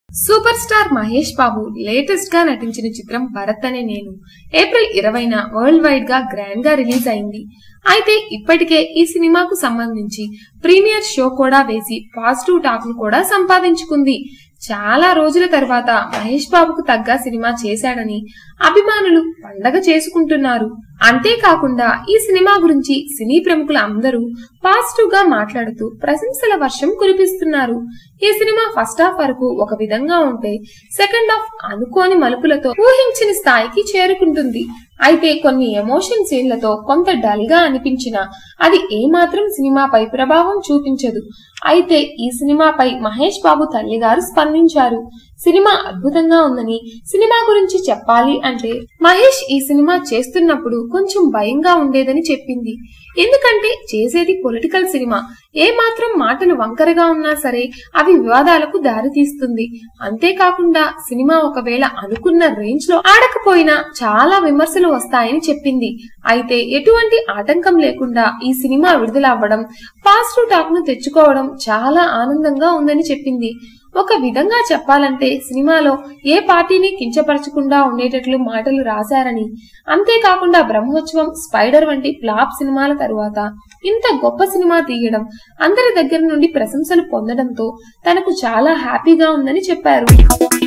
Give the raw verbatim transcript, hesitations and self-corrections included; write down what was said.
Super star Mahesh Babu latest గా నటించిన చిత్రం భరత్ అనే నేను ఏప్రిల్ ఇరవైన వరల్డ్ వైడ్ గా గ్రాండ్ గా రిలీజ్ అయింది. అయితే ఇప్పటికే ఈ సినిమాకు సంబంధించి ప్రీమియర్ షో కూడా వేసి పాజిటివ్ టాక్ ను కూడా సంపాదించుకుంది. చాలా రోజుల తర్వాత మహేష్ బాబుకు తగ్గ సినిమా చేశాడని అభిమానులు పండగ చేసుకుంటున్నారు. అంతేకాకుండా ఈ సినిమా గురించి సినీ ప్రముఖులు అందరూ పాజిటివ్ గా మాట్లాడుతూ ప్రశంసల వర్షం కురిపిస్తున్నారు. ఈ సినిమా ఫస్ట్ హాఫ్ వరకు ఒక విధంగా ఉంటే సెకండ్ హాఫ్ అనుకోని మలుపులతో ఊహించిన స్థాయికి చేరుకుంటుంది. అయితే కొన్ని ఎమోషన్ సీన్లతో కొంత డల్ గా అనిపించినా అది ఏమాత్రం సినిమాపై ప్రభావం చూపించదు. అయితే ఈ సినిమాపై మహేష్ బాబు తల్లి గారు స్పందించారు. సినిమా అద్భుతంగా ఉందని, సినిమా గురించి చెప్పాలి అంటే మహేష్ ఈ సినిమా చేస్తున్నప్పుడు కొంచెం భయంగా ఉండేదని చెప్పింది. ఎందుకంటే చేసేది పొలిటికల్ సినిమా, ఏ మాత్రం మాటలు వంకరగా ఉన్నా సరే అవి వివాదాలకు దారితీస్తుంది. అంతేకాకుండా సినిమా ఒకవేళ అనుకున్న రేంజ్ లో ఆడకపోయినా చాలా విమర్శలు వస్తాయని చెప్పింది. అయితే ఎటువంటి ఆటంకం లేకుండా ఈ సినిమా విడుదల అవ్వడం, పాజిటివ్ టాక్ ను తెచ్చుకోవడం చాలా ఆనందంగా ఉందని చెప్పింది. ఒక విధంగా చెప్పాలంటే సినిమాలో ఏ పార్టీని కించపరచకుండా ఉండేటట్లు మాటలు రాశారని, అంతేకాకుండా బ్రహ్మోత్సవం, స్పైడర్ వంటి ఫ్లాప్ సినిమాల తరువాత ఇంత గొప్ప సినిమా తీయడం, అందరి దగ్గర నుండి ప్రశంసలు పొందడంతో తనకు చాలా హ్యాపీగా ఉందని చెప్పారు.